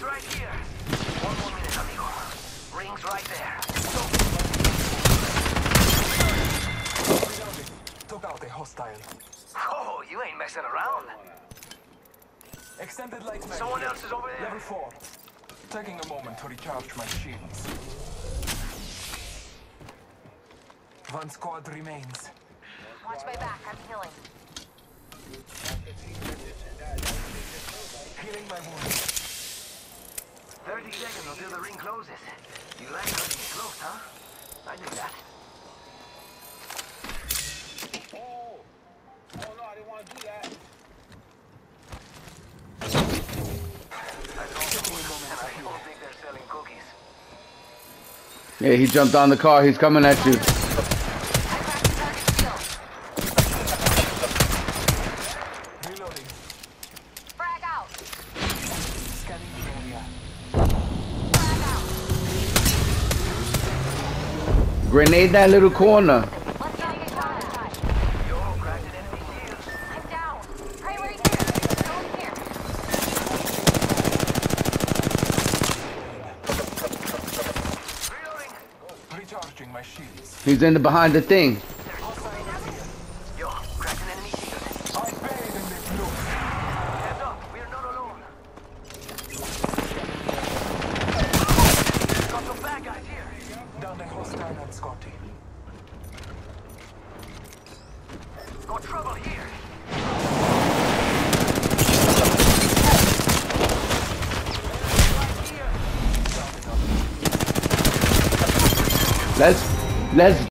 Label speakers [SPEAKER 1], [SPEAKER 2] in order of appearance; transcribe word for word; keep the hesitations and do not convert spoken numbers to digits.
[SPEAKER 1] right here. One more minute, amigo. Ring's right there.
[SPEAKER 2] Took out a hostile.
[SPEAKER 1] Oh, you ain't messing around.
[SPEAKER 2] Extended light mag.
[SPEAKER 1] Someone else is over there.
[SPEAKER 2] Level four. Taking a moment to recharge my shields. One squad remains.
[SPEAKER 3] Watch my back, I'm healing.
[SPEAKER 2] Healing my wounds.
[SPEAKER 1] Thirty seconds until the ring closes. You like cutting it close, huh? I do that.
[SPEAKER 4] Oh! Oh no, I didn't want to do that.
[SPEAKER 1] I don't think they're selling cookies.
[SPEAKER 5] Yeah, he jumped on the car. He's coming at you.
[SPEAKER 2] Reloading.
[SPEAKER 3] Frag out!
[SPEAKER 2] Scanning the area.
[SPEAKER 3] Frag out!
[SPEAKER 5] Grenade that little corner.
[SPEAKER 3] Let's not get shot at.
[SPEAKER 1] Yo, cracked an enemy shield.
[SPEAKER 3] I'm down. Pray right here. Go in here.
[SPEAKER 1] Reloading.
[SPEAKER 2] Recharging my shields.
[SPEAKER 5] He's in the behind the thing.
[SPEAKER 1] Yo, cracked an enemy shield.
[SPEAKER 2] I bathe in this look.
[SPEAKER 1] Heads up, we're not alone. Got some bad guys here.
[SPEAKER 2] Down a hostile and Scotty.
[SPEAKER 1] Got trouble here.
[SPEAKER 5] Let's let's